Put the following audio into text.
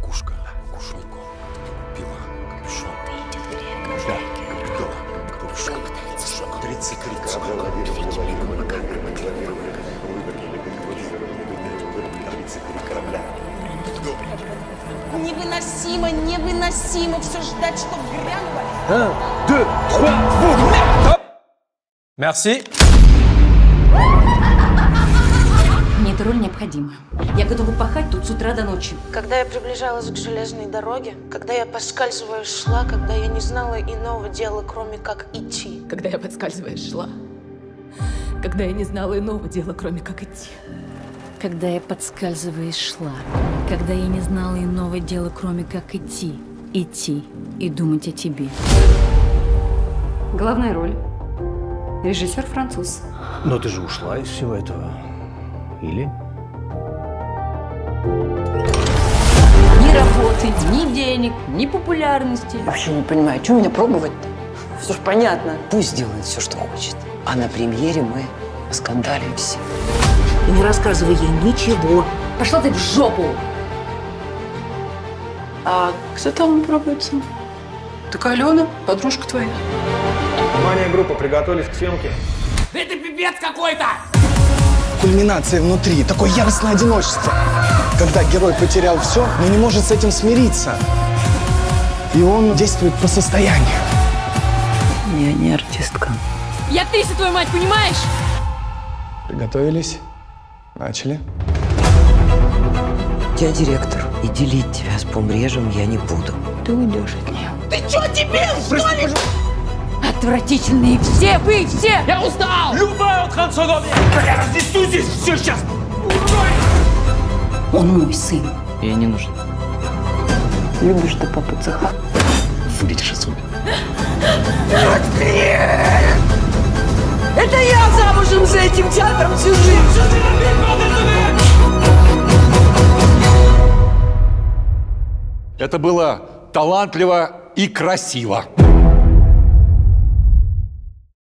Кукушка, кушоньку. Ты купила капюшон. Да, купила капюшон. 33 корабля. 33 корабля. Невыносимо, невыносимо все ждать, чтоб грянуло. 1, 2, 3, стоп! Merci. Мне эта роль необходима. Я готова пахать тут с утра до ночи. Когда я приближалась к железной дороге, когда я поскальзываясь шла, когда я не знала иного дела, кроме как идти. Когда я подскальзываясь шла, когда я не знала иного дела, кроме как идти. Когда я подскальзываясь шла, когда я не знала иного дела, кроме как идти и думать о тебе. Главная роль. Режиссер француз. Но ты же ушла из всего этого. Или? Ни работы, ни денег, ни популярности. Вообще не понимаю, что меня пробовать-то? Все ж понятно. Пусть делает все, что хочет. А на премьере мы оскандалимся. И не рассказывай ей ничего. Пошла ты в жопу! А кто там пробуется? Так Алена, подружка твоя. Внимание, группа, приготовились к съемке. Это пипец какой-то! Кульминация внутри, такое яростное одиночество. Когда герой потерял все, но не может с этим смириться. И он действует по состоянию. Я не артистка. Я актриса, твою мать, понимаешь? Приготовились? Начали. Я директор, и делить тебя с помрежем я не буду. Ты уйдешь от нее. Ты что, дебил, что ли? Отвратительные все вы, все! Я устал! Любая трансформация! Я разнесу здесь все сейчас! Он мой сын. Ей не нужен. Любишь ты папу цеха? Выглядишь особенно. Это я замужем за этим театром всю жизнь! Это было талантливо и красиво.